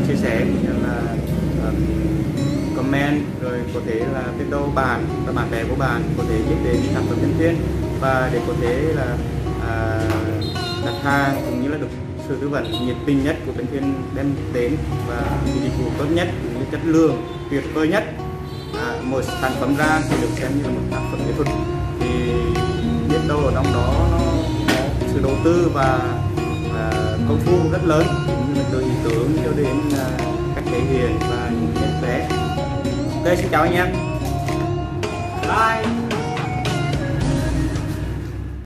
chia sẻ cũng như là comment, rồi có thể là biết đâu bạn và bạn bè của bạn có thể biết đến sản phẩm Nhân Thiên, và để có thể là đặt hàng cũng như là được sự tư vấn nhiệt tình nhất của Nhân Thiên đem đến, và dịch vụ tốt nhất cũng như chất lượng tuyệt vời nhất. Một sản phẩm ra thì được xem như là một sản phẩm nghệ thuật, thì biết đâu ở trong đó nó có sự đầu tư và công phu rất lớn, cũng như là từ ý tưởng cho đến cách thể hiện và những nét vẽ. Ok, xin chào anh em. Bye.